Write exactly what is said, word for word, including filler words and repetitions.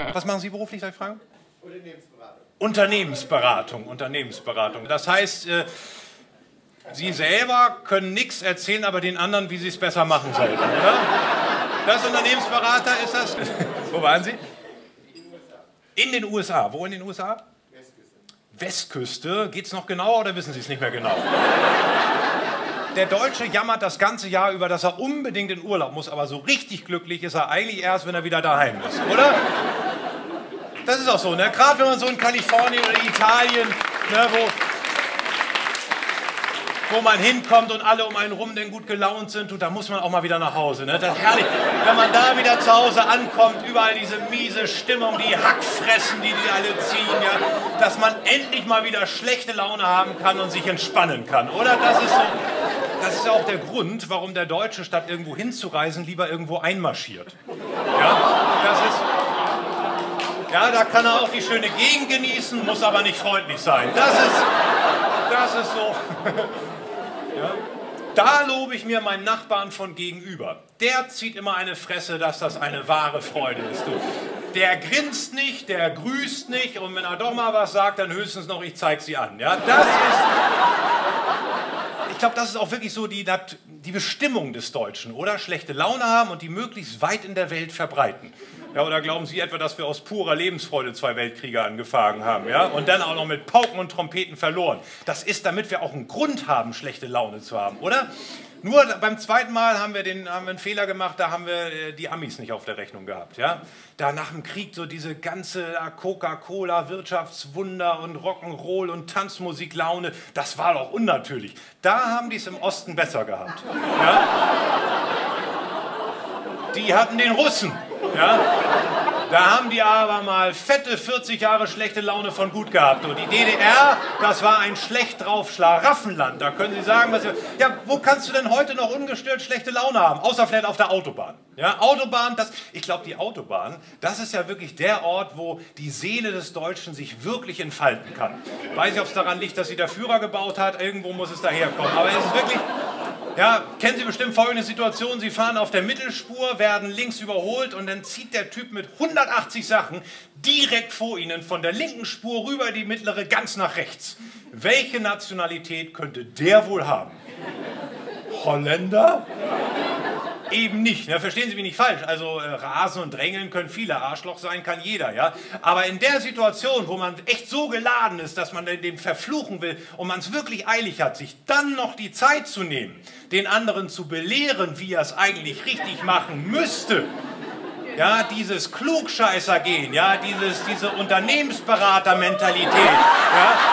Was machen Sie beruflich, darf ich fragen? Unternehmensberatung. Unternehmensberatung, Unternehmensberatung. Das heißt, äh, Sie selber können nichts erzählen, aber den anderen, wie sie es besser machen sollten, oder? Das Unternehmensberater ist das. Wo waren Sie? In den U S A. Wo in den U S A? Westküste. Westküste. Geht es noch genauer oder wissen Sie es nicht mehr genau? Der Deutsche jammert das ganze Jahr über, dass er unbedingt in Urlaub muss, aber so richtig glücklich ist er eigentlich erst, wenn er wieder daheim ist, oder? Das ist auch so, ne? Gerade wenn man so in Kalifornien oder Italien, ne, wo, wo man hinkommt und alle um einen rum denn gut gelaunt sind, und da muss man auch mal wieder nach Hause. Ne? Das ist herrlich, wenn man da wieder zu Hause ankommt, überall diese miese Stimmung, die Hackfressen, die die alle ziehen, ja? Dass man endlich mal wieder schlechte Laune haben kann und sich entspannen kann, oder? Das ist so. Das ist auch der Grund, warum der Deutsche statt irgendwo hinzureisen lieber irgendwo einmarschiert. Ja, das ist, ja, da kann er auch die schöne Gegend genießen, muss aber nicht freundlich sein. Das ist, das ist so. Ja. Da lobe ich mir meinen Nachbarn von gegenüber. Der zieht immer eine Fresse, dass das eine wahre Freude ist. Du. Der grinst nicht, der grüßt nicht, und wenn er doch mal was sagt, dann höchstens noch, ich zeig sie an. Ja, das ist... Ich glaube, das ist auch wirklich so die, die Bestimmung des Deutschen, oder? Schlechte Laune haben und die möglichst weit in der Welt verbreiten. Ja, oder glauben Sie etwa, dass wir aus purer Lebensfreude zwei Weltkriege angefangen haben, ja? Und dann auch noch mit Pauken und Trompeten verloren? Das ist, damit wir auch einen Grund haben, schlechte Laune zu haben, oder? Nur beim zweiten Mal haben wir, den, haben wir einen Fehler gemacht, da haben wir äh, die Amis nicht auf der Rechnung gehabt. Ja? Da nach dem Krieg so diese ganze Coca-Cola, Wirtschaftswunder und Rock'n'Roll und Tanzmusiklaune, das war doch unnatürlich. Da haben die es im Osten besser gehabt. Ja? Die hatten den Russen. Ja? Da haben die aber mal fette vierzig Jahre schlechte Laune von gut gehabt. Und die D D R, das war ein schlecht drauf Schlaraffenland. Da können Sie sagen, was Sie... Ja, wo kannst du denn heute noch ungestört schlechte Laune haben? Außer vielleicht auf der Autobahn. Ja, Autobahn, das... Ich glaube, die Autobahn, das ist ja wirklich der Ort, wo die Seele des Deutschen sich wirklich entfalten kann. Weiß nicht, ob es daran liegt, dass sie der Führer gebaut hat. Irgendwo muss es daherkommen. Aber es ist wirklich... Ja, kennen Sie bestimmt folgende Situation: Sie fahren auf der Mittelspur, werden links überholt und dann zieht der Typ mit hundertachtzig Sachen direkt vor Ihnen von der linken Spur rüber in die mittlere ganz nach rechts. Welche Nationalität könnte der wohl haben? Holländer? Eben nicht, ne? Verstehen Sie mich nicht falsch, also äh, rasen und drängeln können viele, Arschloch sein kann jeder, ja. Aber in der Situation, wo man echt so geladen ist, dass man dem verfluchen will und man es wirklich eilig hat, sich dann noch die Zeit zu nehmen, den anderen zu belehren, wie er es eigentlich richtig machen müsste, ja, dieses Klugscheißer-Gehen, ja, dieses, diese Unternehmensberater-Mentalität, ja.